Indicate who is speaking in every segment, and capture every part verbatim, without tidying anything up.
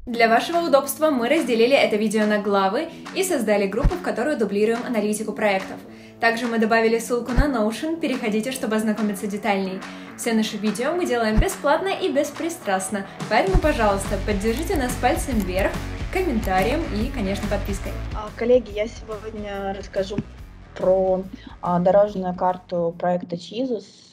Speaker 1: Для вашего удобства мы разделили это видео на главы и создали группу, в которую дублируем аналитику проектов. Также мы добавили ссылку на Notion, переходите, чтобы ознакомиться детальней. Все наши видео мы делаем бесплатно и беспристрастно, поэтому, пожалуйста, поддержите нас пальцем вверх, комментарием и, конечно, подпиской.
Speaker 2: Коллеги, я сегодня расскажу про дорожную карту проекта Chizus,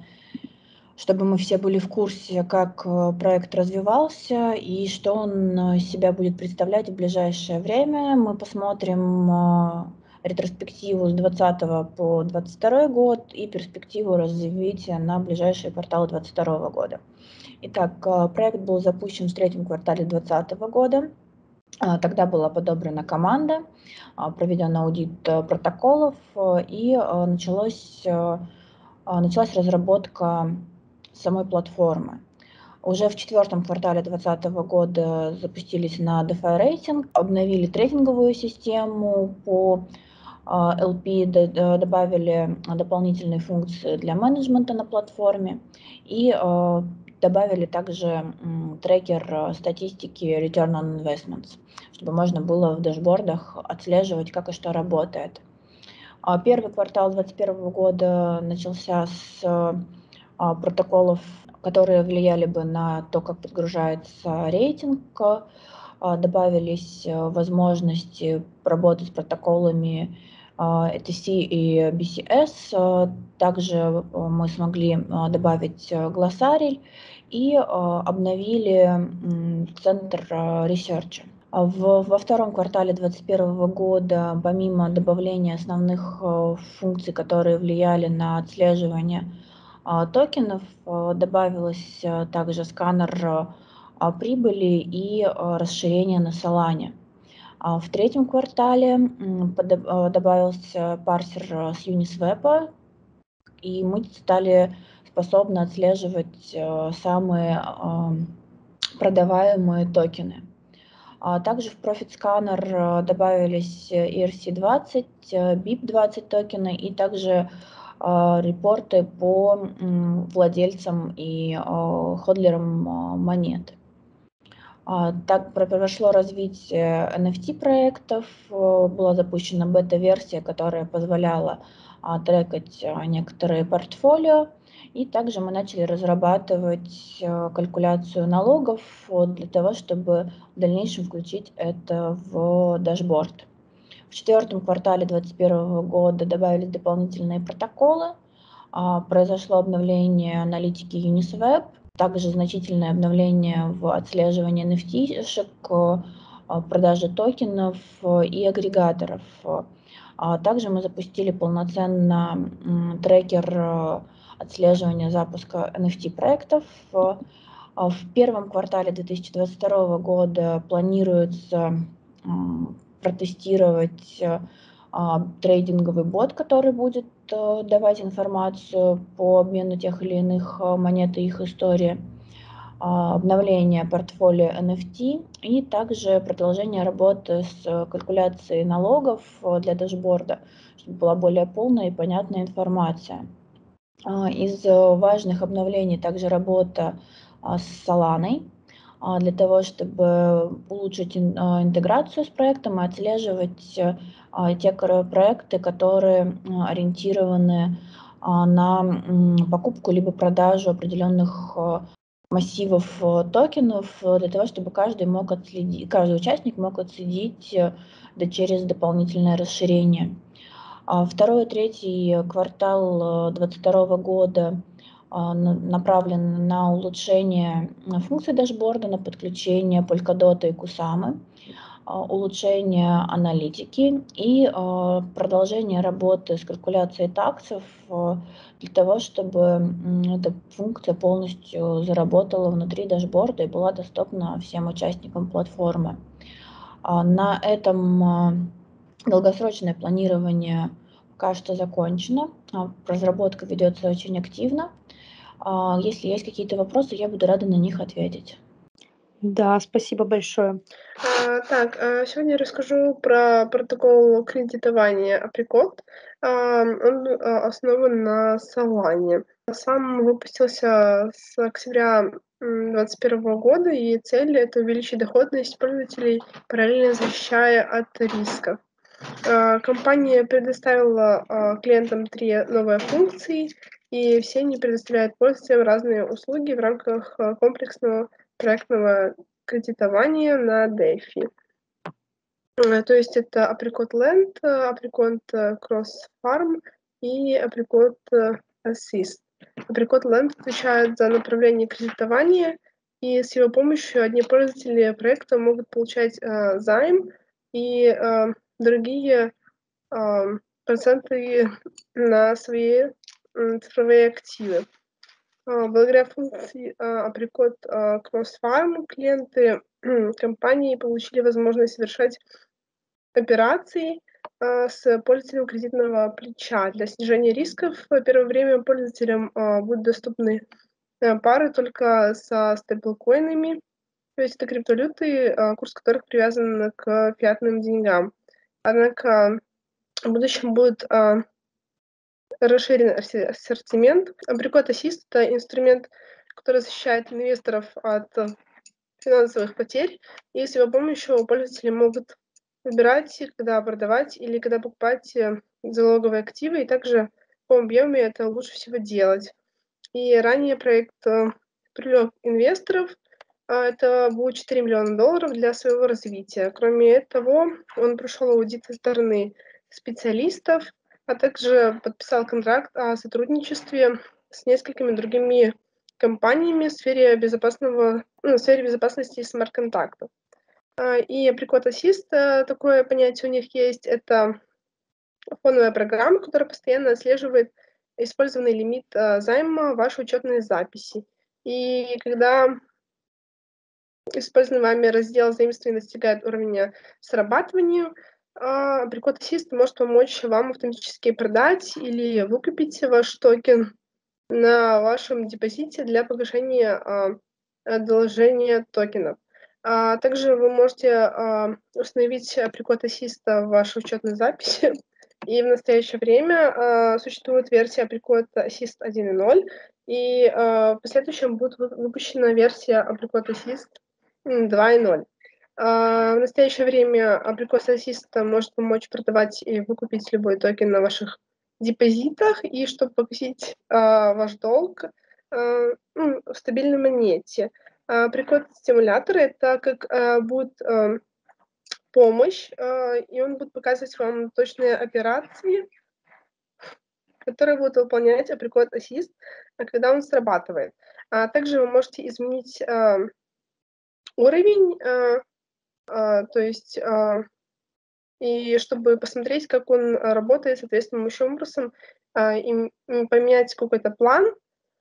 Speaker 2: чтобы мы все были в курсе, как проект развивался и что он из себя будет представлять в ближайшее время. Мы посмотрим ретроспективу с двадцатого по двадцать второй год и перспективу развития на ближайшие кварталы двадцать второго года. Итак, проект был запущен в третьем квартале двадцатого года. Тогда была подобрана команда, проведен аудит протоколов и началось, началась разработка самой платформы. Уже в четвертом квартале двадцатого года запустились на DeFi рейтинг, обновили трейдинговую систему по эл пи, добавили дополнительные функции для менеджмента на платформе и добавили также трекер статистики Return on Investments, чтобы можно было в дашбордах отслеживать, как и что работает. Первый квартал двадцать первого года начался с протоколов, которые влияли бы на то, как подгружается рейтинг. Добавились возможности работать с протоколами и ти си и би си эс. Также мы смогли добавить глоссарий и обновили центр ресерча. Во втором квартале двадцать первого года, помимо добавления основных функций, которые влияли на отслеживание токенов, добавилось также сканер прибыли и расширение на Solana. В третьем квартале добавился парсер с Uniswap, и мы стали способны отслеживать самые продаваемые токены. Также в Profit Scanner добавились и эр си двадцать, би ай пи двадцать токены и также репорты по владельцам и ходлерам монет. Так произошло развитие эн эф ти проектов, была запущена бета-версия, которая позволяла трекать некоторые портфолио, и также мы начали разрабатывать калькуляцию налогов для того, чтобы в дальнейшем включить это в дашборд. В четвертом квартале двадцать первого года добавились дополнительные протоколы, произошло обновление аналитики Uniswap, также значительное обновление в отслеживании эн эф ти-шек, продаже токенов и агрегаторов. Также мы запустили полноценно трекер отслеживания запуска эн эф ти проектов. В первом квартале две тысячи двадцать второго года планируется протестировать трейдинговый бот, который будет давать информацию по обмену тех или иных монет и их истории, обновление портфолио эн эф ти и также продолжение работы с калькуляцией налогов для дашборда, чтобы была более полная и понятная информация. Из важных обновлений также работа с Solana, для того, чтобы улучшить интеграцию с проектом и отслеживать те проекты, которые ориентированы на покупку либо продажу определенных массивов токенов, для того, чтобы каждый мог отследить, каждый участник мог отследить да, через дополнительное расширение. Второй и третий квартал двадцать второго года направлен на улучшение функций дашборда, на подключение Polkadot и Kusama, улучшение аналитики и продолжение работы с калькуляцией таксов для того, чтобы эта функция полностью заработала внутри дашборда и была доступна всем участникам платформы. На этом долгосрочное планирование пока что закончено. Разработка ведется очень активно. Если есть какие-то вопросы, я буду рада на них ответить.
Speaker 3: Да, спасибо большое.
Speaker 4: А, так, сегодня я расскажу про протокол кредитования Apricot. Он основан на Solana. Сам выпустился с октября двадцать первого года, и цель — это увеличить доходность пользователей, параллельно защищая от рисков. А, Компания предоставила а, клиентам три новые функции, и все они предоставляют пользователям разные услуги в рамках а, комплексного проектного кредитования на DeFi. А, То есть это Apricot Land, а, Apricot а, Cross Farm и Apricot а, Assist. Apricot Land отвечает за направление кредитования, и с его помощью одни пользователи проекта могут получать а, займ и а, другие а, проценты на свои м, цифровые активы. А, Благодаря функции а, Apricot а, Cross Farm клиенты компании получили возможность совершать операций а, с пользователем кредитного плеча. Для снижения рисков в первое время пользователям а, будут доступны а, пары только со стейблкоинами, то есть это криптовалюты, а, курс которых привязан к фиатным деньгам. Однако в будущем будет а, расширен асси- ассортимент. Apricot Assist — это инструмент, который защищает инвесторов от а, финансовых потерь, и с его помощью пользователи могут выбирать, когда продавать или когда покупать э, залоговые активы, и также в каком объеме это лучше всего делать. И ранее проект э, привлек инвесторов, а это было четыре миллиона долларов для своего развития. Кроме того, он прошел аудит со стороны специалистов, а также подписал контракт о сотрудничестве с несколькими другими компаниями в сфере безопасного, ну, в сфере безопасности смарт-контактов. А, И Apricot Assist, э, такое понятие у них есть, это фоновая программа, которая постоянно отслеживает использованный лимит э, займа, ваши учетные записи. И когда использованный вами раздел заимствования достигает уровня срабатывания, а, Apricot Assist может помочь вам автоматически продать или выкупить ваш токен на вашем депозите для погашения а, одолжения токенов. А также вы можете а, установить Apricot Assist в вашей учетной записи. И в настоящее время а, существует версия Apricot Assist один и ноль, и а, в последующем будет вы- выпущена версия Apricot Assist м, два и ноль. А, В настоящее время Apricot Assist может помочь продавать и выкупить любой токен на ваших депозитах, и чтобы погасить а, ваш долг а, ну, в стабильной монете. А, Приход стимулятора — это как а, будет а, помощь, а, и он будет показывать вам точные операции, которые будут выполнять Apricot Assist, а, когда он срабатывает. А также вы можете изменить а, уровень, а, а, то есть а, и чтобы посмотреть, как он а, работает соответствующим образом, а, и м, м, поменять какой-то план.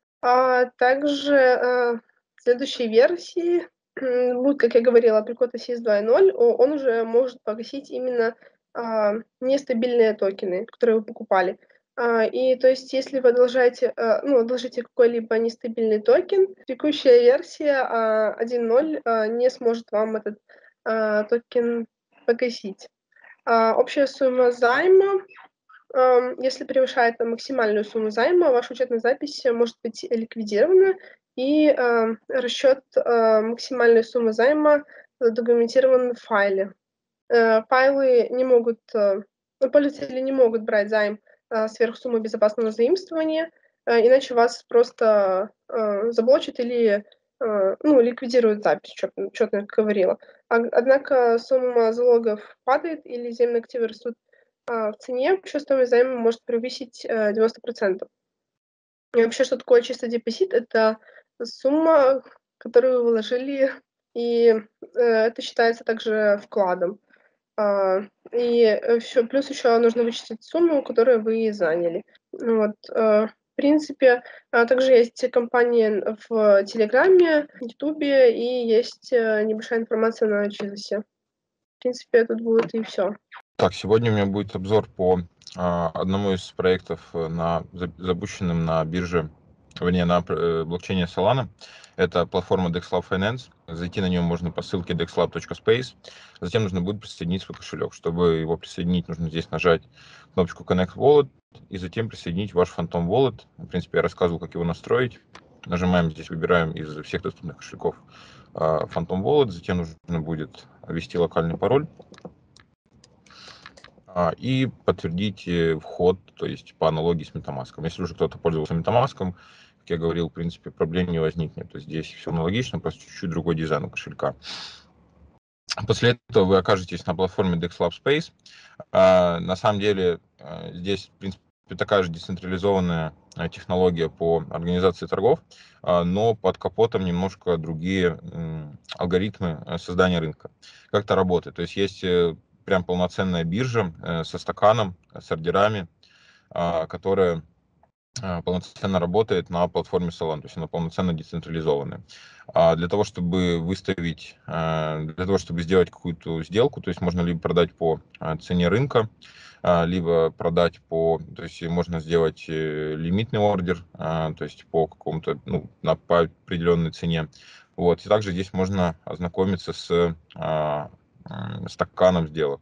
Speaker 4: А также, э, в следующей версии, м, будет, как я говорила, Apricot Assist два и ноль, о он уже может погасить именно, а, нестабильные токены, которые вы покупали. А, и то есть, если вы одолжаете, э, ну, одолжите какой-либо нестабильный токен, текущая версия, а, один ноль, а, не сможет вам этот, а, токен погасить. А, общая сумма займа, Ам, если превышает там максимальную сумму займа, ваша учетная запись э, может быть ликвидирована, и а, расчет а, максимальной суммы займа задокументирован в файле. Э, Файлы не могут, э, ну, пользователи не могут брать займ а, сверх суммы безопасного заимствования, э, иначе вас просто э, заблочат или э, ну, ликвидируют запись, что я говорила. А- Однако сумма залогов падает или земные активы растут а, в цене, вообще стоимость займа может превысить э, девяносто процентов. И вообще, что такое чистый депозит? Это сумма, которую вы вложили, и э, это считается также вкладом. А, и еще, плюс еще нужно вычислить сумму, которую вы заняли. Ну вот, э, в принципе, а также есть компании в Телеграме, Ютубе, и есть э, небольшая информация на Чизосе. В принципе, тут будет и все.
Speaker 5: Так, сегодня у меня будет обзор по а, одному из проектов, э, на, за- запущенным на бирже, вернее, на э, блокчейне Solana. Это платформа DexLab Finance. Зайти на нее можно по ссылке dexlab точка space. Затем нужно будет присоединить свой кошелек. Чтобы его присоединить, нужно здесь нажать кнопочку Connect Wallet и затем присоединить ваш Phantom Wallet. В принципе, я рассказывал, как его настроить. нажимаем здесь, выбираем из всех доступных кошельков Phantom Wallet, затем нужно будет ввести локальный пароль и подтвердить вход, то есть по аналогии с MetaMask. Если уже кто-то пользовался MetaMask, как я говорил, в принципе, проблем не возникнет. То есть здесь все аналогично, просто чуть-чуть другой дизайн у кошелька. После этого вы окажетесь на платформе DexLab Space. На самом деле здесь, в принципе, такая же децентрализованная технология по организации торгов, но под капотом немножко другие алгоритмы создания рынка. Как это работает? То есть есть прям полноценная биржа со стаканом, с ордерами, которая полноценно работает на платформе Solana, то есть она полноценно децентрализованная. А для того, чтобы выставить, для того, чтобы сделать какую-то сделку, то есть можно либо продать по цене рынка, либо продать по, то есть можно сделать лимитный ордер, то есть по какому-то, ну, на, по определенной цене. Вот. И также здесь можно ознакомиться с стаканом сделок.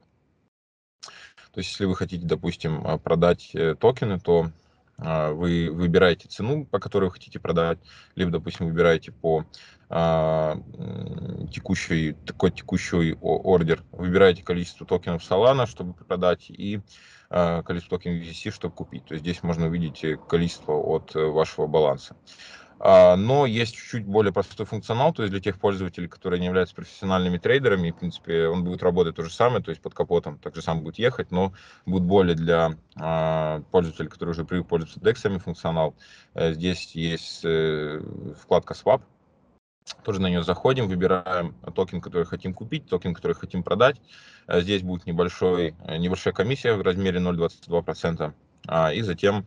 Speaker 5: То есть если вы хотите, допустим, продать токены, то вы выбираете цену, по которой вы хотите продать, либо, допустим, выбираете по а, текущий, такой текущий ордер, выбираете количество токенов Solana, чтобы продать, и а, количество токенов ю эс ди си, чтобы купить. То есть здесь можно увидеть количество от вашего баланса. Но есть чуть-чуть более простой функционал, то есть для тех пользователей, которые не являются профессиональными трейдерами, в принципе, он будет работать то же самое, то есть под капотом так же сам будет ехать, но будет более для э, пользователей, которые уже привык пользоваться дексами функционал. Здесь есть э, вкладка Swap, тоже на нее заходим, выбираем токен, который хотим купить, токен, который хотим продать. Здесь будет небольшой, небольшая комиссия в размере ноль целых двадцать два сотых процента. И затем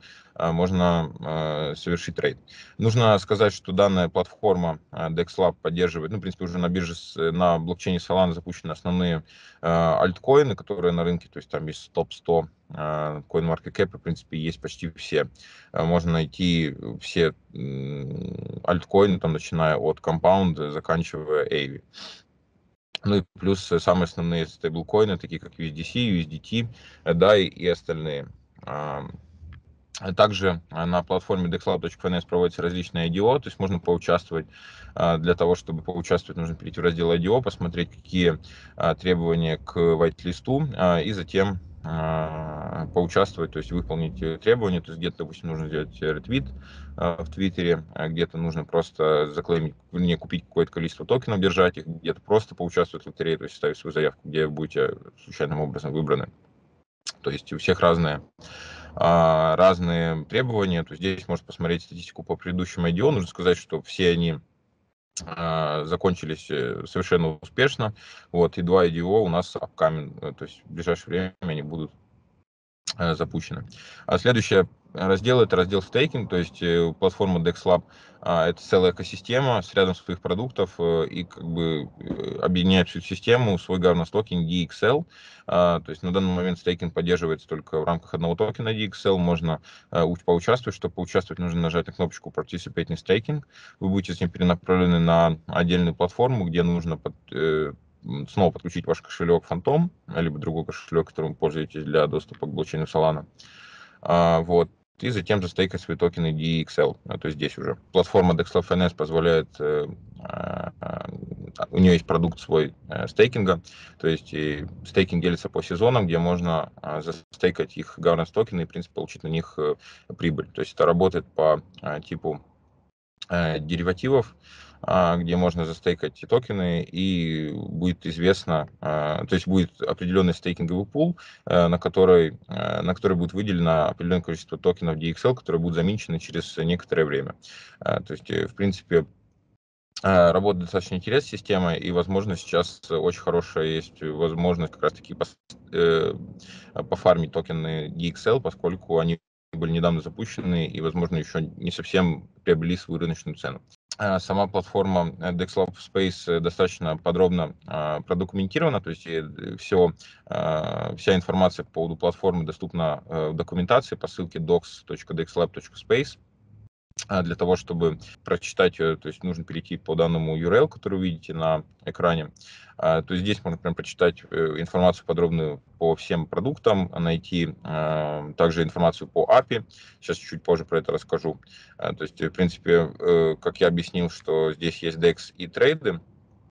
Speaker 5: можно совершить трейд. Нужно сказать, что данная платформа DexLab поддерживает, ну, в принципе, уже на бирже, на блокчейне Solana запущены основные альткоины, которые на рынке, то есть там есть топ сто CoinMarketCap, в принципе, есть почти все. Можно найти все альткоины, там, начиная от Compound, заканчивая Aave. Ну и плюс самые основные стейблкоины, такие как ю эс ди си, ю эс ди ти, да, и, и остальные. Также на платформе dexlab точка finance проводятся различные ай ди о, то есть можно поучаствовать. Для того, чтобы поучаствовать, нужно перейти в раздел ай ди о, посмотреть, какие требования к white-листу, и затем поучаствовать, то есть выполнить требования. То есть где-то, допустим, нужно сделать ретвит в Твиттере, где-то нужно просто заклеймить, вернее, купить какое-то количество токенов, держать их, где-то просто поучаствовать в лотерее, то есть ставить свою заявку, где будете случайным образом выбраны. То есть у всех разные разные требования. То есть здесь можно посмотреть статистику по предыдущим ай ди о. Нужно сказать, что все они закончились совершенно успешно. Вот, и два ай ди о у нас upcoming, то есть в ближайшее время они будут запущены. А следующий раздел — это раздел стейкинг, то есть платформа DexLab — это целая экосистема с рядом своих продуктов и как бы объединяет всю систему свой governance токен ди икс эл. То есть на данный момент стейкинг поддерживается только в рамках одного токена ди икс эл. Можно поучаствовать. Чтобы поучаствовать, нужно нажать на кнопочку Participate in Staking. Вы будете с ним перенаправлены на отдельную платформу, где нужно под, снова подключить ваш кошелек Phantom, либо другой кошелек, которым вы пользуетесь для доступа к блокчейну Solana. А, вот. И затем застейкать свои токены ди икс эл. А, то есть здесь уже платформа DexLab Finance позволяет, э, э, у нее есть продукт свой э, стейкинга, то есть и стейкинг делится по сезонам, где можно э, застейкать их governance токены и, в принципе, получить на них э, прибыль. То есть это работает по э, типу э, деривативов, где можно застейкать эти токены, и будет известно, то есть будет определенный стейкинговый пул, на который, на который будет выделено определенное количество токенов ди икс эл, которые будут заминчены через некоторое время. То есть, в принципе, работает достаточно интересная система, и, возможно, сейчас очень хорошая есть возможность как раз-таки пофармить токены ди икс эл, поскольку они были недавно запущены и, возможно, еще не совсем приобрели свою рыночную цену. Сама платформа DexLab Space достаточно подробно э, продокументирована, то есть все, э, вся информация по поводу платформы доступна э, в документации по ссылке docs точка dexlab точка space. Для того, чтобы прочитать, то есть нужно перейти по данному ю ар эл, который вы видите на экране. То есть здесь можно прям прочитать информацию подробную по всем продуктам, найти также информацию по эй пи ай. Сейчас чуть позже про это расскажу. То есть, в принципе, как я объяснил, что здесь есть декс и трейды.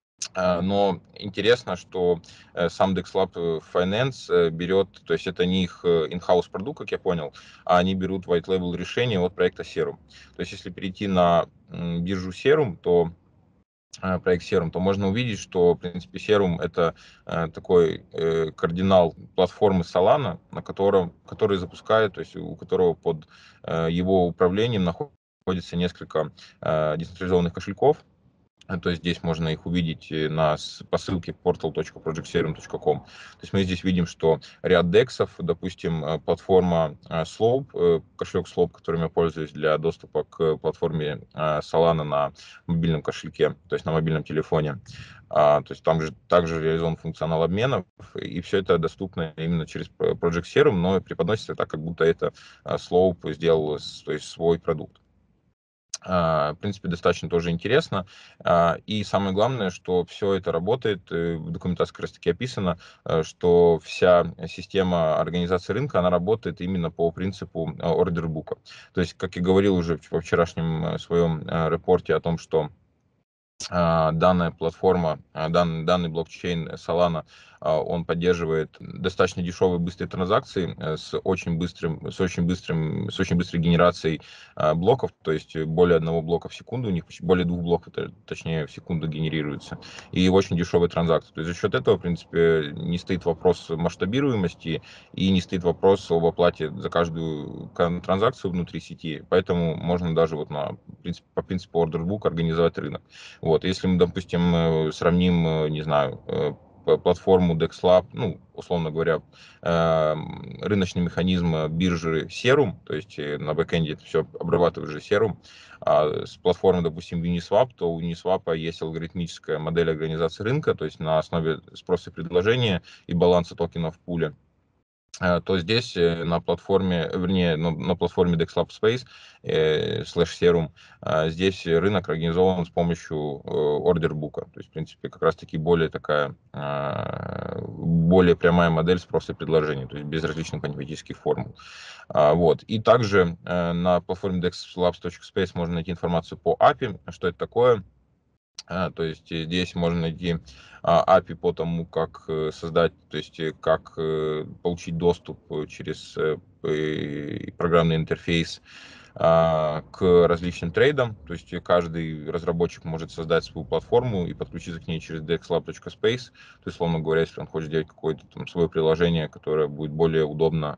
Speaker 5: Но интересно, что сам DexLab Finance берет, то есть это не их in-house продукт, как я понял, а они берут white label решения от проекта Serum. То есть если перейти на биржу Serum, то проект Serum, то можно увидеть, что, в принципе, Serum это такой кардинал платформы Solana, на котором, который запускает, то есть у которого под его управлением находится несколько децентрализованных кошельков. То есть здесь можно их увидеть на, по ссылке portal точка project serum точка com. То есть мы здесь видим, что ряд дексов, допустим, платформа Slope, кошелек Slope, которым я пользуюсь для доступа к платформе Solana на мобильном кошельке, то есть на мобильном телефоне. То есть там же также реализован функционал обменов, и все это доступно именно через Project Serum, но преподносится так, как будто это Slope сделал, то есть свой продукт. В принципе, достаточно тоже интересно. И самое главное, что все это работает, в документации как раз таки описано, что вся система организации рынка, она работает именно по принципу ордербука. То есть, как я говорил уже во вчерашнем своем репорте о том, что данная платформа, данный, данный блокчейн Solana, он поддерживает достаточно дешевые быстрые транзакции с очень быстрым, с очень быстрым, с очень быстрой генерацией блоков, то есть более одного блока в секунду, у них более двух блоков, точнее, в секунду генерируется, и очень дешевые транзакции. То есть за счет этого, в принципе, не стоит вопрос масштабируемости и не стоит вопрос об оплате за каждую транзакцию внутри сети, поэтому можно даже вот на, принципе, по принципу ордербук организовать рынок. Вот, если мы, допустим, сравним, не знаю, платформу DexLab, ну, условно говоря, рыночный механизм биржи Serum, то есть на бэкэнде это все обрабатывает же Serum, а с платформой, допустим, Uniswap, то у Uniswap есть алгоритмическая модель организации рынка, то есть на основе спроса и предложения и баланса токенов в пуле. То здесь на платформе, вернее, на платформе DexLab Space э, slash Serum, здесь рынок организован с помощью ордербука. То есть, в принципе, как раз-таки более такая, более прямая модель спроса и предложения, то есть без различных математических формул. Вот. И также на платформе dexlabs.space можно найти информацию по эй пи ай, что это такое. То есть здесь можно найти эй пи ай по тому, как создать, то есть как получить доступ через программный интерфейс к различным трейдам. То есть каждый разработчик может создать свою платформу и подключиться к ней через dexlab.space. То есть, условно говоря, если он хочет сделать какое-то там свое приложение, которое будет более удобно,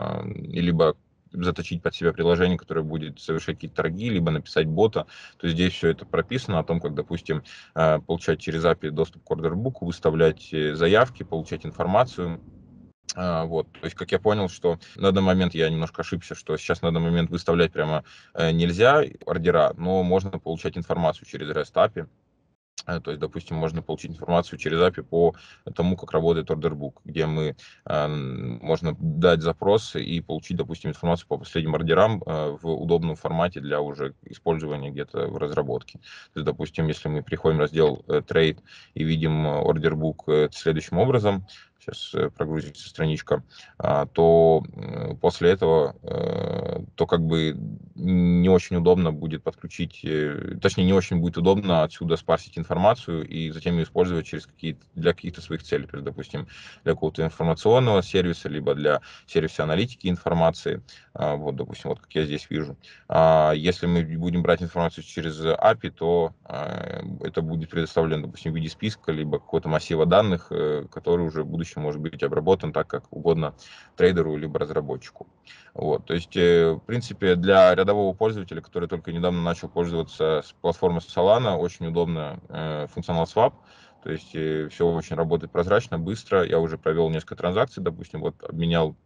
Speaker 5: либо заточить под себя приложение, которое будет совершать какие-то торги, либо написать бота, то здесь все это прописано о том, как, допустим, получать через эй пи ай доступ к ордербуку, выставлять заявки, получать информацию. Вот, то есть, как я понял, что на данный момент я немножко ошибся, что сейчас на данный момент выставлять прямо нельзя ордера, но можно получать информацию через REST эй пи ай. То есть, допустим, можно получить информацию через эй пи ай по тому, как работает ордербук, где мы, э, можно дать запрос и получить, допустим, информацию по последним ордерам э, в удобном формате для уже использования где-то в разработке. То есть, допустим, если мы приходим в раздел э, Trade и видим ордербук э, следующим образом, сейчас прогрузится страничка, то после этого, то как бы не очень удобно будет подключить, точнее, не очень будет удобно отсюда спарсить информацию и затем ее использовать через какие-то, для каких-то своих целей, то есть, допустим, для какого-то информационного сервиса, либо для сервиса аналитики информации, вот, допустим, вот как я здесь вижу. Если мы будем брать информацию через эй пи ай, то это будет предоставлено, допустим, в виде списка, либо какого-то массива данных, который уже в будущем может быть обработан так, как угодно трейдеру либо разработчику. Вот, то есть, в принципе, для рядового пользователя, который только недавно начал пользоваться платформой Solana, очень удобно э, функционал Swap. То есть все очень работает прозрачно, быстро. Я уже провел несколько транзакций, допустим, вот обменял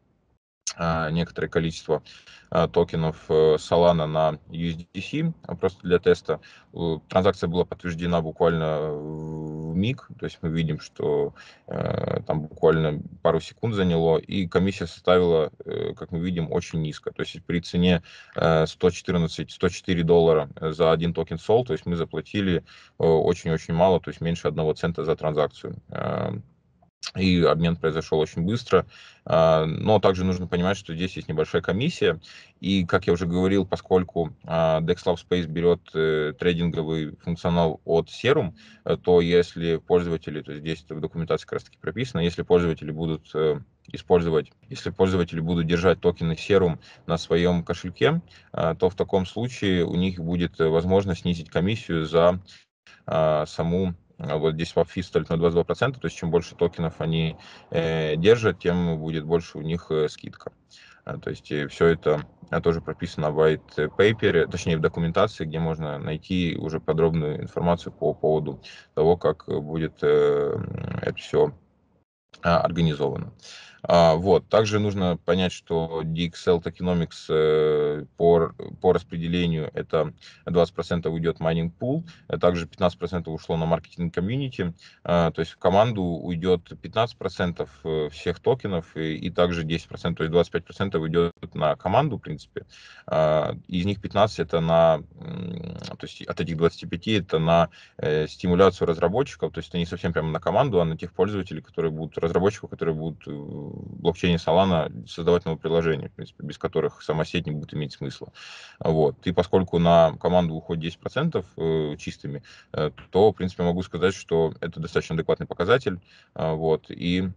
Speaker 5: э, некоторое количество э, токенов э, Solana на ю эс ди си, просто для теста. Транзакция была подтверждена буквально в миг, то есть мы видим, что э, там буквально пару секунд заняло, и комиссия составила, э, как мы видим, очень низко. То есть при цене э, сто четырнадцать - сто четыре доллара за один токен сол, то есть мы заплатили э, очень-очень мало, то есть меньше одного цента за транзакцию. Э, и обмен произошел очень быстро. А, Но также нужно понимать, что здесь есть небольшая комиссия. И, как я уже говорил, поскольку а, DexLab Space берет э, трейдинговый функционал от Serum, э, то если пользователи, то есть здесь в документации как раз таки прописано, если пользователи будут э, использовать, если пользователи будут держать токены Serum на своем кошельке, а, то в таком случае у них будет э, возможность снизить комиссию за а, саму а, вот здесь swap fee стоит на двадцать два процента, то есть чем больше токенов они э, держат, тем будет больше у них э, скидка. А, то есть все это а, тоже прописано в white paper, точнее в документации, где можно найти уже подробную информацию по поводу того, как будет э, это все а, организовано. А, вот. Также нужно понять, что ди икс эл Tokenomics э, по, по распределению это двадцать процентов уйдет майнинг пул, а также пятнадцать процентов ушло на маркетинг комьюнити, а, то есть в команду уйдет пятнадцать процентов всех токенов и, и также десять процентов, то есть двадцать пять процентов уйдет на команду, в принципе. А, из них пятнадцать это на, то есть от этих двадцати пяти это на э, стимуляцию разработчиков, то есть это не совсем прямо на команду, а на тех пользователей, которые будут, разработчиков, которые будут в блокчейне Solana создавать новые приложения, в принципе, без которых сама сеть не будет иметь смысла. Вот. И поскольку на команду уходит десять процентов э, чистыми, э, то, в принципе, могу сказать, что это достаточно адекватный показатель. Э, вот. И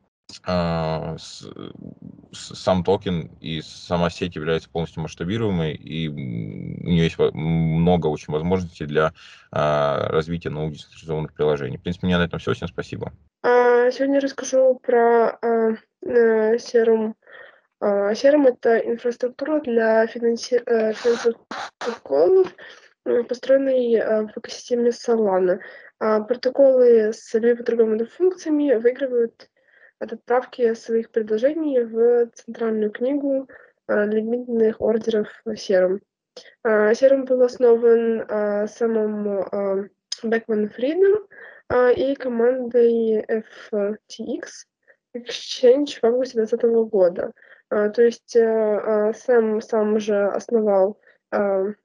Speaker 5: э, с, с, сам токен и сама сеть является полностью масштабируемой, и у нее есть много очень возможностей для э, развития новых децентрализованных приложений. В принципе, у меня на этом все. Всем спасибо.
Speaker 4: Сегодня расскажу про э, э, Serum. Э, Serum — это инфраструктура для финанси... э, финансовых протоколов, э, построенный э, в экосистеме Solana. Э, протоколы с любыми торговыми функциями выигрывают от отправки своих предложений в центральную книгу э, лимитных ордеров Serum. Э, Serum был основан э, самым э, Бекман-Фридом э, и командой эф ти экс Exchange в августе двадцатого года. Uh, то есть uh, Сэм сам уже основал uh,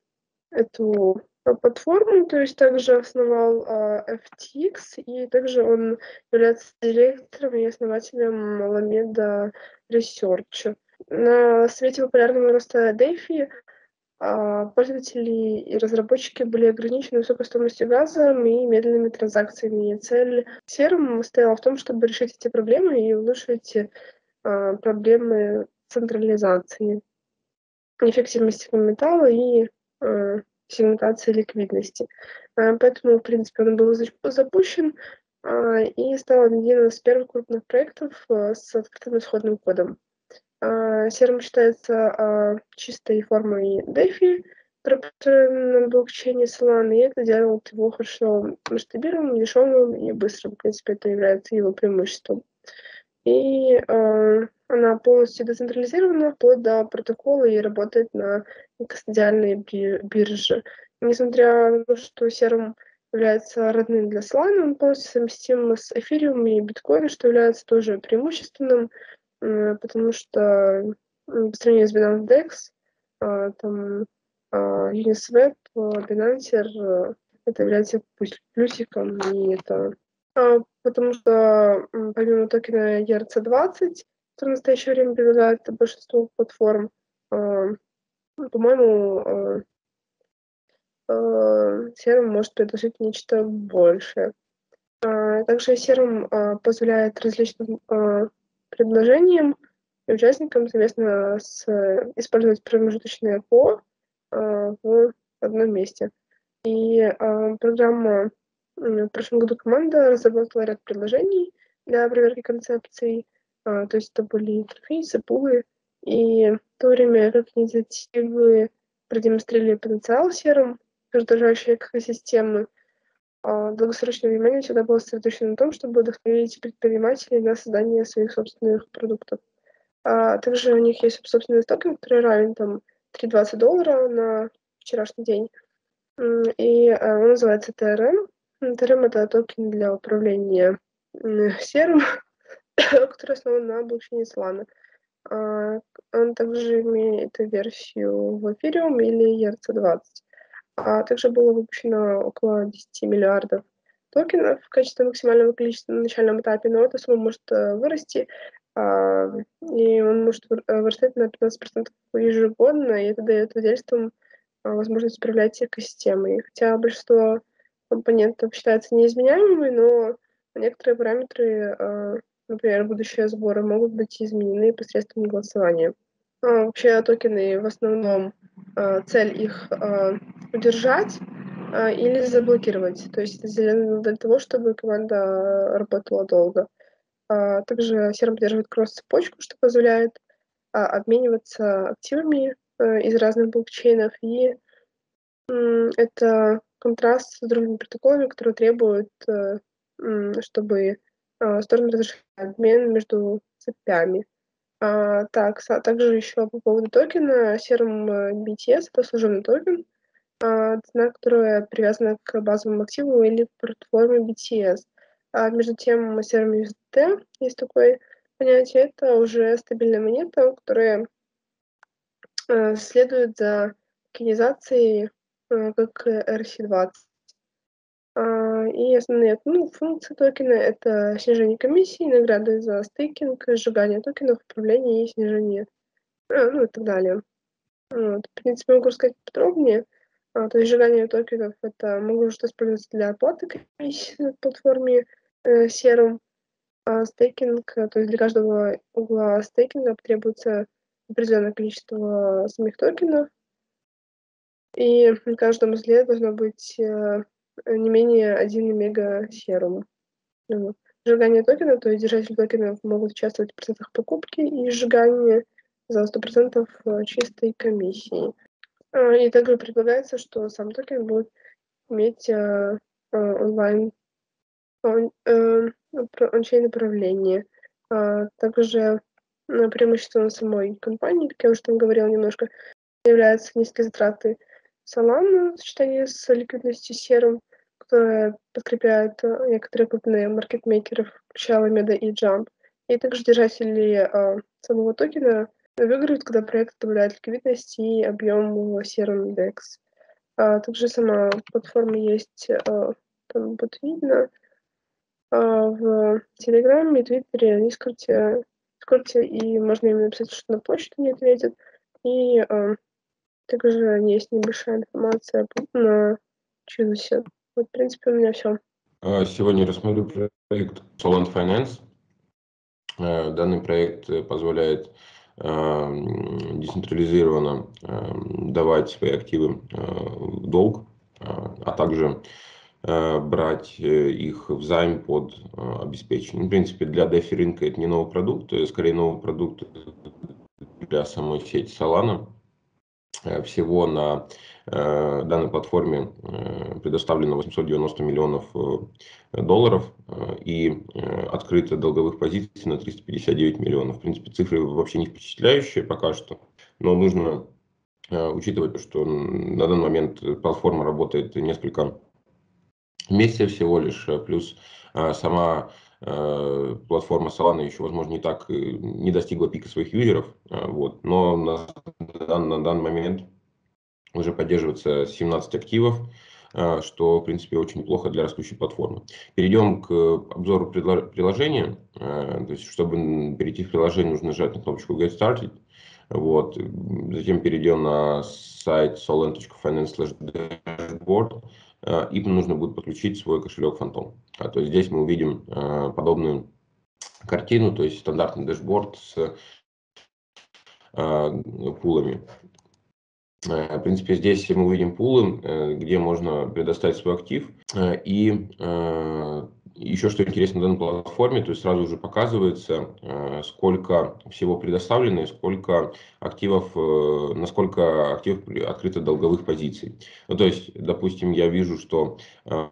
Speaker 4: эту платформу, то есть также основал uh, эф ти экс, и также он является директором и основателем Alameda Research. На свете популярного роста DeFi uh, пользователи и разработчики были ограничены высокой стоимостью газа и медленными транзакциями. И цель Serum стояла в том, чтобы решить эти проблемы и улучшить uh, проблемы централизации, эффективности металла и э, сегментации ликвидности. Э, поэтому, в принципе, он был запущен э, и стал одним из первых крупных проектов э, с открытым исходным кодом. Э, Serum считается э, чистой формой DeFi, которая на блокчейне Solana, и это делает его хорошо масштабируемым, дешевым и быстрым. В принципе, это является его преимуществом. И э, она полностью децентрализирована вплоть до протокола и работает на кастодиальной бирже. Несмотря на то, что Serum является родным для Solana, он полностью совместим с Ethereum и Bitcoin, что является тоже преимущественным, э, потому что по сравнению с Binance Dex, э, там э, Uniswap, Binance, э, это является плюсиком, и это потому что помимо токена и ар си двадцать, который в настоящее время предлагает большинство платформ, по-моему, Serum может предложить нечто большее. Также Serum позволяет различным предложениям и участникам совместно с, использовать промежуточные ПО в одном месте. И программа В прошлом году команда разработала ряд предложений для проверки концепций, а, то есть это были интерфейсы, пулы, и в то время как инициативы продемонстрировали потенциал Serum, раздражающей экосистемы, а долгосрочное внимание всегда было сосредоточено на том, чтобы вдохновить предпринимателей на создание своих собственных продуктов. А также у них есть собственный токен, который равен там три двадцать доллара на вчерашний день, и он называется ти ар эм. Ethereum — это токен для управления м, серым, который основан на блокчейне Solana. А, Он также имеет версию в Ethereum или и эр си двадцать. А также было выпущено около десяти миллиардов токенов в качестве максимального количества на начальном этапе, но эта сумма может э, вырасти, а, и он может выр- э, вырастать на пятнадцать процентов ежегодно, и это дает владельцам а, возможность управлять экосистемой. Хотя большинство компонентов считаются неизменяемыми, но некоторые параметры, а, например, будущие сборы, могут быть изменены посредством голосования. А, Вообще токены в основном а, цель их а, удержать а, или заблокировать. То есть это сделано для того, чтобы команда работала долго. А, Также сервер поддерживает кросс-цепочку, что позволяет а, обмениваться активами э, из разных блокчейнов. И м, это контраст с другими протоколами, которые требуют, э, м, чтобы а, стороны разрешили обмен между цепями. А, так, са также еще по поводу токена. Серум э, би ти эс — это служебный токен, а, цена которая привязана к базовому активу или платформе би ти эс. А между тем, серум ю эс ди ти, есть такое понятие, это уже стабильная монета, которая э, следует за токенизацией, э, как эр си двадцать. А, и основные, ну, функции токена — это снижение комиссии, награды за стейкинг, сжигание токенов, управление и снижение, э, ну и так далее. Вот. В принципе, могу рассказать подробнее. А, то есть сжигание токенов — это может использоваться для оплаты комиссии на платформе э, Serum. А стейкинг, э, то есть для каждого угла стейкинга потребуется определенное количество самих токенов, и на каждом узле должно быть э, не менее один мега Serum. Вот. Сжигание токенов, то есть держатели токенов могут участвовать в процессах покупки и сжигания за сто процентов чистой комиссии. А, И также предполагается, что сам токен будет иметь а, а, онлайн он- э, про- ончейн управление. А, Также а, преимуществом самой компании, как я уже там говорила немножко, являются низкие затраты Solana в сочетании с ликвидностью серым, которая подкрепляет а, некоторые крупные маркетмейкеры, включая Alameda и Jump. И также держатели а, самого токена выигрывают, когда проект добавляет ликвидность и объем в сером декс. А также сама платформа есть, а, там будет видно, а, в Телеграме, Твиттере, Дискорде, Дискорде, и можно им написать, что на почту не ответят. И а, также есть небольшая информация по- на Чилусе. Вот, в принципе, у меня все.
Speaker 6: А, Сегодня рассмотрю проект Solent Finance. Э, Данный проект э, позволяет э, м, децентрализированно э, давать свои активы э, в долг, э, а также э, брать э, их взаймы под э, обеспечение. В принципе, для DeFi рынка это не новый продукт, э, скорее новый продукт для самой сети Solana. Э, Всего на э, данной платформе э, предоставлено восемьсот девяносто миллионов э, долларов э, и э, открыто долговых позиций на триста пятьдесят девять миллионов. В принципе, цифры вообще не впечатляющие пока что, но нужно э, учитывать, что на данный момент платформа работает несколько месяцев всего лишь, э, плюс э, сама э, платформа Solana еще, возможно, не так э, не достигла пика своих юзеров, э, вот, но на, дан- на данный момент уже поддерживается семнадцать активов, э, что, в принципе, очень неплохо для растущей платформы. Перейдем к обзору предло- приложения. Э, То есть, чтобы м, перейти в приложение, нужно нажать на кнопочку Get Started. Вот. Затем перейдем на сайт solent точка finance слэш dashboard, э, и нужно будет подключить свой кошелек Phantom. А, То есть здесь мы увидим э, подобную картину, то есть стандартный дашборд с э, пулами. Э, В принципе, здесь мы увидим пулы, э, где можно предоставить свой актив. Э, И э, еще что интересно на данной платформе, то есть сразу уже показывается, э, сколько всего предоставлено и сколько активов, э, насколько активов при- открыто долговых позиций. Ну, то есть, допустим, я вижу, что э,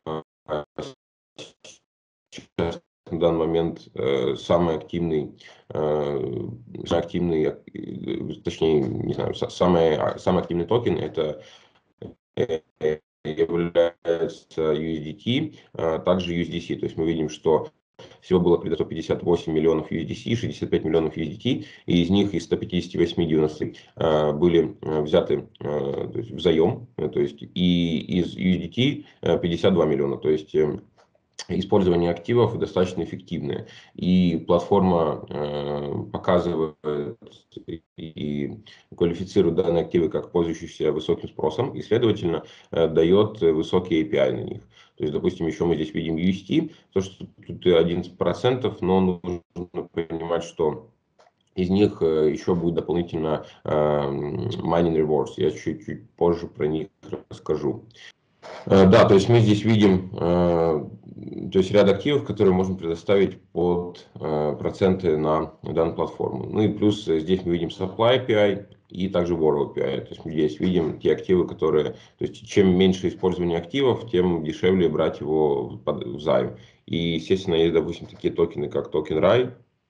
Speaker 6: сейчас на данный момент э, самый активный, э, самый активный, э, точнее, не знаю, са- самый, а, самый активный токен — это является ю эс ди ти, также ю эс ди си. То есть мы видим, что всего было принято сто пятьдесят восемь миллионов ю эс ди си, шестьдесят пять миллионов ю эс ди ти, и из них из ста пятидесяти восьми девяносто были взяты то есть, в заем, то есть и из ю эс ди ти пятьдесят два миллиона, то есть использование активов достаточно эффективное. И платформа э, показывает и квалифицирует данные активы как пользующиеся высоким спросом, и, следовательно, э, дает высокий эй пи ай на них. То есть, допустим, еще мы здесь видим ю эс ти, то, что тут одиннадцать процентов, но нужно понимать, что из них еще будет дополнительно э, mining rewards. Я чуть-чуть позже про них расскажу. Да, то есть мы здесь видим то есть ряд активов, которые можно предоставить под проценты на данную платформу. Ну и плюс здесь мы видим supply эй пи ай и также borrow эй пи ай. То есть мы здесь видим те активы, которые, то есть чем меньше использование активов, тем дешевле брать его в займ. И, естественно, есть, допустим, такие токены, как токен рай,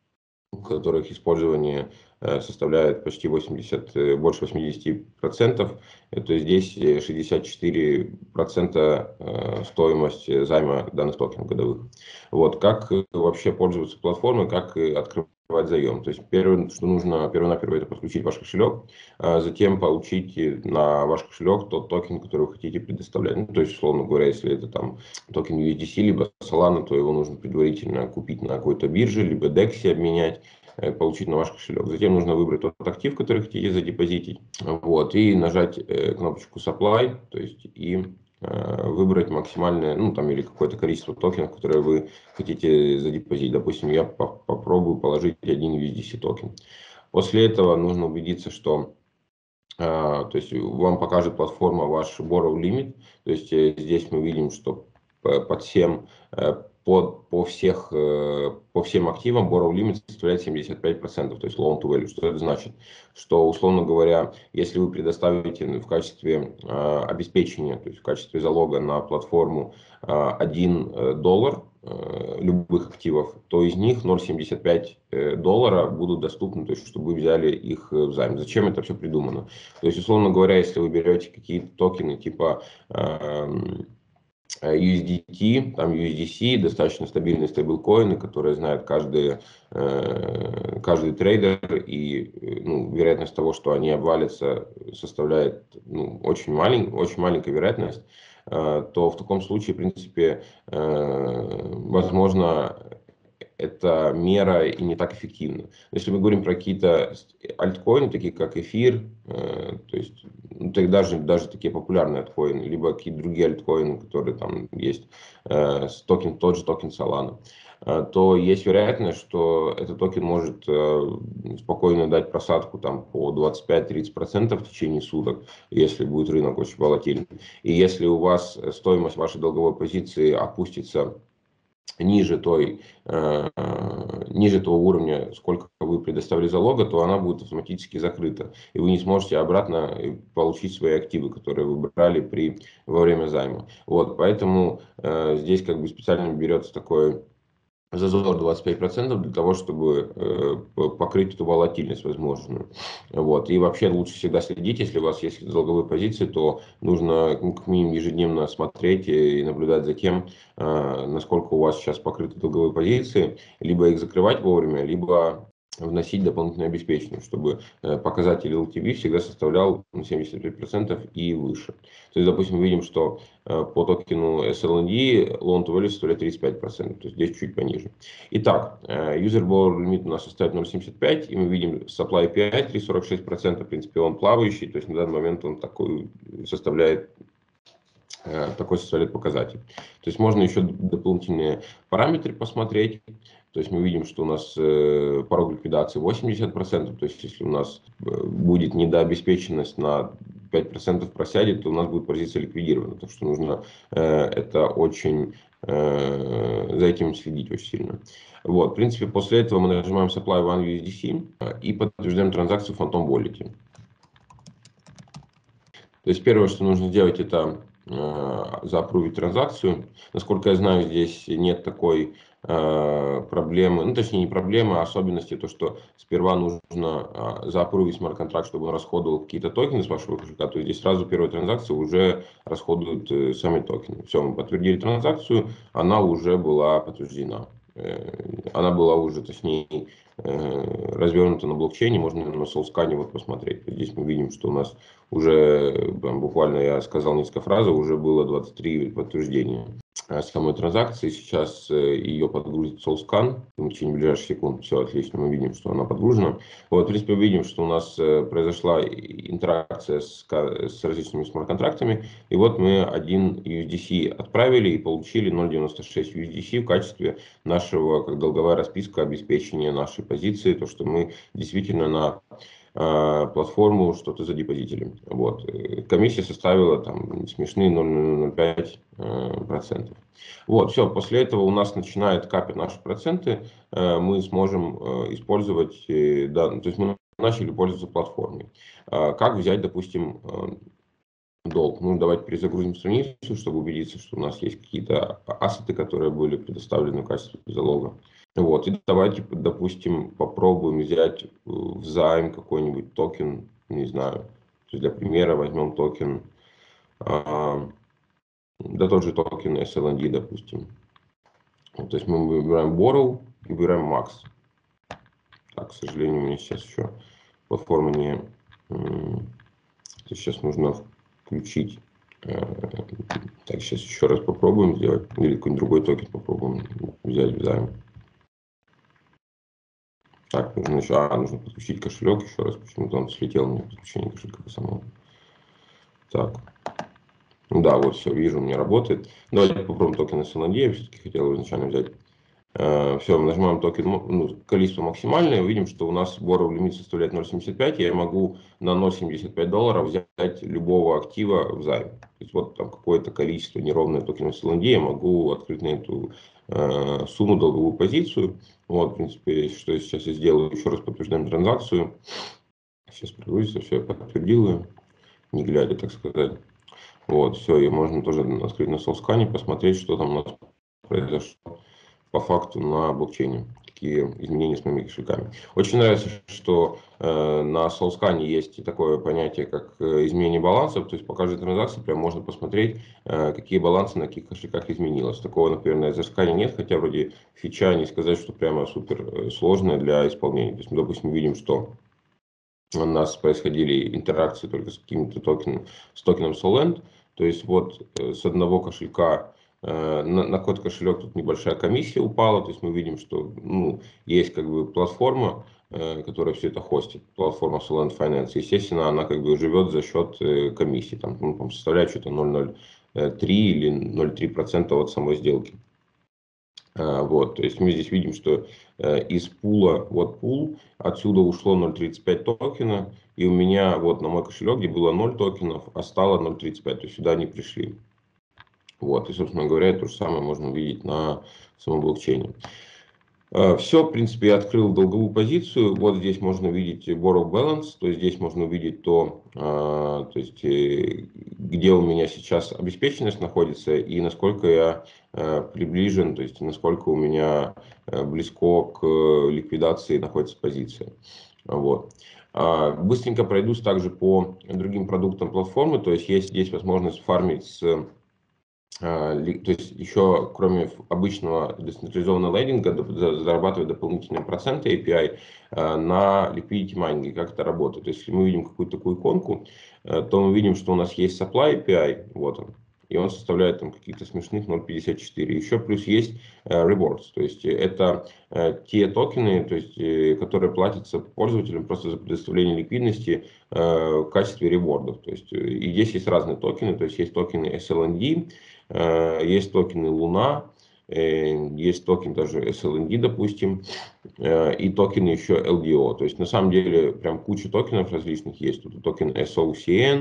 Speaker 6: у которых использование составляет почти восемьдесят, больше восьмидесяти процентов. Это здесь шестьдесят четыре процента стоимость займа данных токенов годовых. Вот. Как вообще пользоваться платформой, как открывать заем? То есть первое, что нужно, первонаперво, это подключить ваш кошелек, а затем получить на ваш кошелек тот токен, который вы хотите предоставлять. Ну, то есть, условно говоря, если это там токен ю эс ди си, либо Solana, то его нужно предварительно купить на какой-то бирже, либо дексе обменять, получить на ваш кошелек. Затем нужно выбрать тот актив, который хотите задепозитить, вот, и нажать кнопочку Supply, то есть и э, выбрать максимальное, ну там или какое-то количество токенов, которые вы хотите задепозитить. Допустим, я по попробую положить один ю эс ди си токен. После этого нужно убедиться, что э, то есть вам покажет платформа ваш borrow limit, то есть э, здесь мы видим, что под всем э, По, по, всех, по всем активам borrow limit составляет семьдесят пять процентов, то есть loan to value. Что это значит? Что, условно говоря, если вы предоставите в качестве э, обеспечения, то есть в качестве залога на платформу э, один доллар э, любых активов, то из них ноль целых семьдесят пять доллара будут доступны, то есть чтобы вы взяли их в займ. Зачем это все придумано? То есть, условно говоря, если вы берете какие-то токены типа э, ю эс ди ти, там ю эс ди си, достаточно стабильные стейблкоины, которые знают каждый, э, каждый трейдер, и ну, вероятность того, что они обвалятся, составляет ну, очень, малень, очень маленькая вероятность, э, то в таком случае, в принципе, э, возможно, эта мера и не так эффективна. Если мы говорим про какие-то альткоины, такие как эфир, э, то есть ну, даже, даже такие популярные альткоины, либо какие-то другие альткоины, которые там есть, э, токен, тот же токен Solana, э, то есть вероятность, что этот токен может э, спокойно дать просадку там, по двадцать пять - тридцать процентов в течение суток, если будет рынок очень волатильный. И если у вас стоимость вашей долговой позиции опустится ниже той, э, ниже того уровня, сколько вы предоставили залога, то она будет автоматически закрыта. И вы не сможете обратно получить свои активы, которые вы брали при, во время займа. Вот, поэтому э, здесь как бы специально берется такой зазор двадцать пять процентов для того, чтобы э, покрыть эту волатильность возможную. Вот. И вообще лучше всегда следить, если у вас есть долговые позиции, то нужно ну, как минимум ежедневно смотреть и наблюдать за тем, э, насколько у вас сейчас покрыты долговые позиции, либо их закрывать вовремя, либо вносить дополнительное обеспечение, чтобы показатель эл ти ви всегда составлял семьдесят пять процентов и выше. То есть, допустим, мы видим, что по токену эс эл эн ди loan to value составляет тридцать пять процентов, то есть здесь чуть пониже. Итак, user borrow limit у нас составит ноль целых семьдесят пять процентов, и мы видим supply эй пи ай три целых сорок шесть сотых процента, в принципе, он плавающий, то есть на данный момент он такой составляет такой составляет показатель. То есть можно еще дополнительные параметры посмотреть. То есть мы видим, что у нас порог ликвидации восемьдесят процентов. То есть если у нас будет недообеспеченность на пять процентов просядет, то у нас будет позиция ликвидирована. Так что нужно это очень за этим следить очень сильно. Вот, в принципе, после этого мы нажимаем Supply One ю эс ди си и подтверждаем транзакцию в Phantom Wallet. То есть первое, что нужно сделать, это заапрувить транзакцию. Насколько я знаю, здесь нет такой проблемы, ну точнее не проблемы, а особенности, то что сперва нужно заапрувить смарт-контракт, чтобы он расходовал какие-то токены с вашего кошелька, то есть здесь сразу первая транзакция уже расходует сами токены. Все, мы подтвердили транзакцию, она уже была подтверждена. Она была уже, точнее, развернута на блокчейне, можно на Solscan вот посмотреть. Здесь мы видим, что у нас уже, буквально я сказал несколько фраз, уже было двадцать три подтверждения самой транзакции. Сейчас ее подгрузит Solscan в течение ближайших секунд. Все отлично, мы видим, что она подгружена. Вот, в принципе, видим, что у нас произошла интеракция с, с различными смарт-контрактами. И вот мы один ю эс ди си отправили и получили ноль целых девяносто шесть ю эс ди си в качестве нашего, как долговая расписка, обеспечения нашей позиции. То, что мы действительно на платформу что-то задепозитили. Вот. Комиссия составила там смешные ноль целых ноль пять процентов. Вот, все, после этого у нас начинает капать наши проценты, мы сможем использовать, да, то есть мы начали пользоваться платформой. Как взять, допустим, долг? Ну, давайте перезагрузим страницу, чтобы убедиться, что у нас есть какие-то ассеты, которые были предоставлены в качестве залога. Вот, и давайте, допустим, попробуем взять взаим какой-нибудь токен, не знаю, то есть для примера возьмем токен, а, да тот же токен эс эл эн ди, допустим. Вот, то есть мы выбираем Borrow и выбираем Max. Так, к сожалению, у меня сейчас еще платформа не... То есть сейчас нужно включить. Так, сейчас еще раз попробуем сделать, или какой-нибудь другой токен попробуем взять взаим. Так, нужно еще, а, нужно подключить кошелек еще раз, почему-то он слетел у меня подключение кошелька самого. Так, да, вот все, вижу, у меня работает. Давайте попробуем токен эс эл эн ди, я все-таки хотел его изначально взять. Uh, все, мы нажимаем токен, ну, количество максимальное, увидим, что у нас borrow лимит составляет ноль целых семьдесят пять, я могу на ноль целых семьдесят пять долларов взять любого актива взаим. То есть вот там какое-то количество неровное токенов эс эл эн ди, я могу открыть на эту uh, сумму долговую позицию. Вот, в принципе, что я сейчас и сделаю, еще раз подтверждаем транзакцию. Сейчас прогрузится, все, я подтвердил ее, не глядя, так сказать. Вот, все, и можно тоже открыть на Solscan, посмотреть, что там у нас произошло по факту на блокчейне, какие изменения с моими кошельками. Очень нравится, что э, на Solscan есть такое понятие, как э, изменение балансов, то есть по каждой транзакции прям можно посмотреть, э, какие балансы на каких кошельках изменилось. Такого, например, на Zscaler нет, хотя вроде фича не сказать, что прямо супер сложная для исполнения. То есть мы, допустим, видим, что у нас происходили интеракции только с каким-то токеном, с токеном Solend, то есть вот э, с одного кошелька На, на код кошелек тут небольшая комиссия упала, то есть мы видим, что ну, есть как бы платформа, э, которая все это хостит, платформа Solend Finance. Естественно, она как бы живет за счет э, комиссии, там, ну, там составляет что-то ноль целых ноль три или ноль целых три процента от самой сделки. А, вот, то есть мы здесь видим, что э, из пула, вот пул, отсюда ушло ноль целых тридцать пять токена, и у меня вот на мой кошелек, где было ноль токенов, а стало ноль целых тридцать пять, то есть сюда они пришли. Вот, и, собственно говоря, то же самое можно увидеть на самом блокчейне. Все, в принципе, я открыл долговую позицию. Вот здесь можно увидеть borrow balance, то есть здесь можно увидеть то, то есть, где у меня сейчас обеспеченность находится и насколько я приближен, то есть насколько у меня близко к ликвидации находится позиция. Вот. Быстренько пройдусь также по другим продуктам платформы, то есть есть здесь возможность фармить с... То есть еще кроме обычного децентрализованного лендинга зарабатывать дополнительные проценты эй пи ай на liquidity mining. Как это работает? То есть если мы видим какую-то такую иконку, то мы видим, что у нас есть supply эй пи ай, вот он, и он составляет там каких-то смешных ноль целых пятьдесят четыре. Еще плюс есть rewards, то есть это те токены, то есть, которые платятся пользователям просто за предоставление ликвидности в качестве ревордов. То есть, и здесь есть разные токены, то есть есть токены эс эл эн ди, есть токены Луна, есть токен даже эс эл эн ди, допустим, и токены еще эл ди о. То есть на самом деле прям куча токенов различных есть. Тут токен эс о си эн,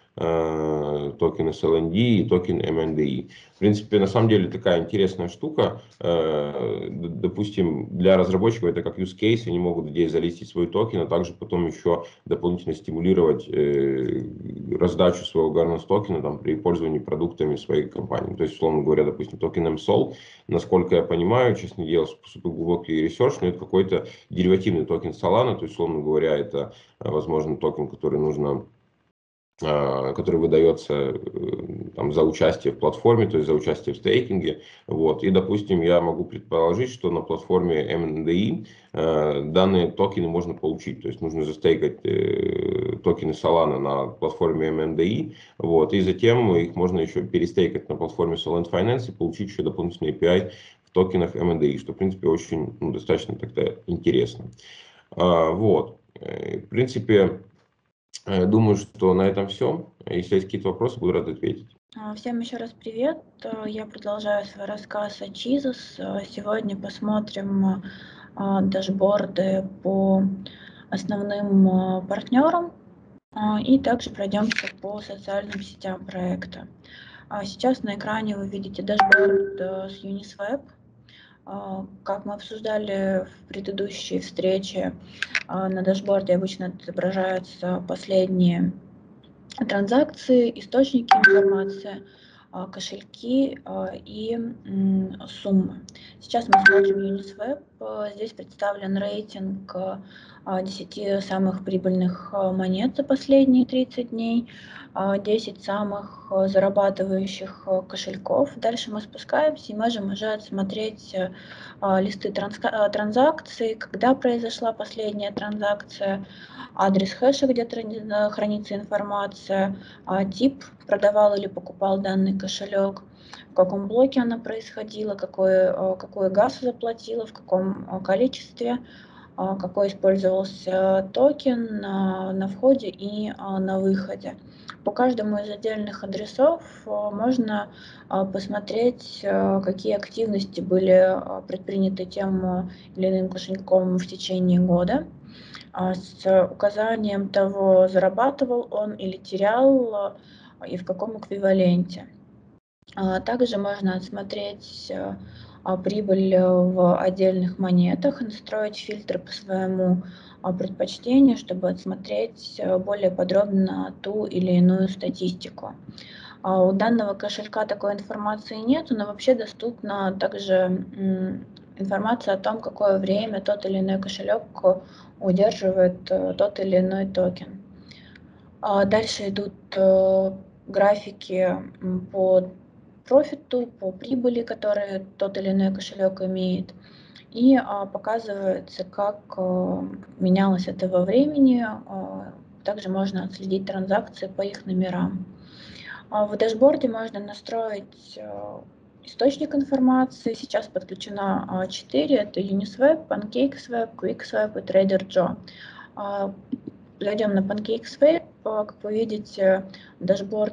Speaker 6: токен эс эл эн ди и токен эм эн ди и. В принципе, на самом деле такая интересная штука. Допустим, для разработчиков это как use case, они могут здесь залистить свой токен, а также потом еще дополнительно стимулировать раздачу своего governance токена там, при пользовании продуктами своей компании. То есть, условно говоря, допустим, токен эм сол, насколько я понимаю, честно, не делал супер глубокий ресерч, но это какой-то деривативный токен Solana, то есть, условно говоря, это, возможно, токен, который нужно который выдается там, за участие в платформе, то есть за участие в стейкинге. Вот. И, допустим, я могу предположить, что на платформе эм эн ди и э, данные токены можно получить. То есть нужно застейкать э, токены Solana на платформе эм эн ди и, вот, и затем их можно еще перестейкать на платформе Solent Finance и получить еще дополнительный эй пи ай в токенах эм эн ди и, что, в принципе, очень ну, достаточно тогда интересно. А, вот. В принципе, думаю, что на этом все. Если есть какие-то вопросы, буду рад ответить.
Speaker 2: Всем еще раз привет. Я продолжаю свой рассказ о Chizus. Сегодня посмотрим дашборды по основным партнерам и также пройдемся по социальным сетям проекта. Сейчас на экране вы видите дашборд с Uniswap. Как мы обсуждали в предыдущей встрече, на дашборде обычно отображаются последние транзакции, источники информации, кошельки и суммы. Сейчас мы смотрим Uniswap. Здесь представлен рейтинг десяти самых прибыльных монет за последние тридцать дней, десять самых зарабатывающих кошельков. Дальше мы спускаемся и можем уже отсмотреть листы транзакций, когда произошла последняя транзакция, адрес хэша, где хранится информация, тип, продавал или покупал данный кошелек, в каком блоке она происходила, какой, какой газ заплатила, в каком количестве, какой использовался токен на, на входе и на выходе. По каждому из отдельных адресов можно посмотреть, какие активности были предприняты тем или иным кошельком в течение года, с указанием того, зарабатывал он или терял, и в каком эквиваленте. Также можно отсмотреть прибыль в отдельных монетах, настроить фильтры по своему предпочтению, чтобы отсмотреть более подробно ту или иную статистику. У данного кошелька такой информации нет, но вообще доступна также информация о том, какое время тот или иной кошелек удерживает тот или иной токен. Дальше идут графики по профиту, по прибыли, которые тот или иной кошелек имеет. И показывается, как менялось это во времени. Также можно отследить транзакции по их номерам. В дашборде можно настроить источник информации. Сейчас подключено четыре. Это Uniswap, PancakeSwap, QuickSwap и TraderJoe. Зайдем на PancakeSwap. Как вы видите, дашборд,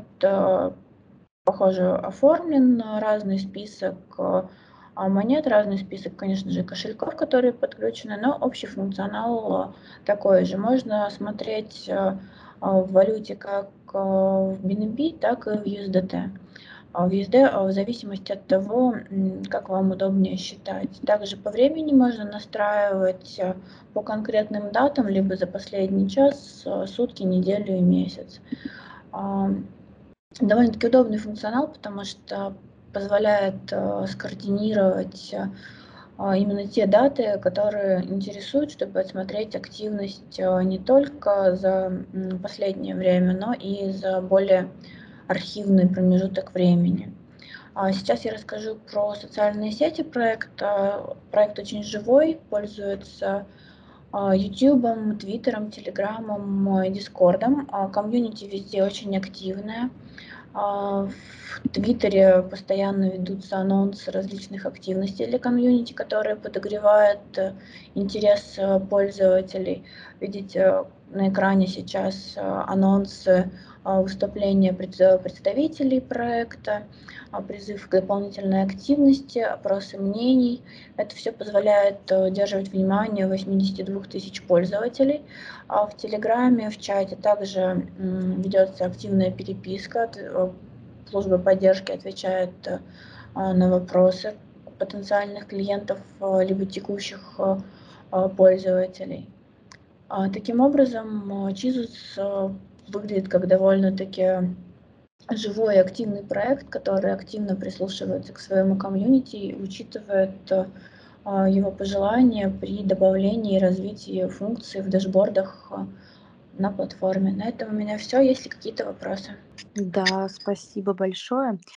Speaker 2: похоже, оформлен. Разный список монет, разный список, конечно же, кошельков, которые подключены, но общий функционал такой же. Можно смотреть в валюте как в би эн би, так и в ю эс ди ти. В ю эс ди в зависимости от того, как вам удобнее считать. Также по времени можно настраивать по конкретным датам, либо за последний час, сутки, неделю и месяц. Довольно-таки удобный функционал, потому что позволяет скоординировать именно те даты, которые интересуют, чтобы отсмотреть активность не только за последнее время, но и за более архивный промежуток времени. Сейчас я расскажу про социальные сети проекта. Проект очень живой, пользуется YouTube, Твиттером, Телеграмом, Дискордом. Комьюнити везде очень активное. В Твиттере постоянно ведутся анонсы различных активностей для комьюнити, которые подогревают интерес пользователей. Видите на экране сейчас анонсы а, выступления пред- представителей проекта, а, призыв к дополнительной активности, опросы мнений. Это все позволяет э, удерживать внимание восьмидесяти двух тысяч пользователей. А в Телеграме, в чате также м, ведется активная переписка. От- э, Служба поддержки отвечает э, а, на вопросы потенциальных клиентов э, либо текущих э, э, пользователей. А, Таким образом, э, Chizus э, выглядит как довольно-таки живой и активный проект, который активно прислушивается к своему комьюнити и учитывает э, а, его пожелания при добавлении и развитии функций в дашбордах э, на платформе. На этом у меня все. Есть ли какие-то вопросы?
Speaker 3: Да, спасибо большое.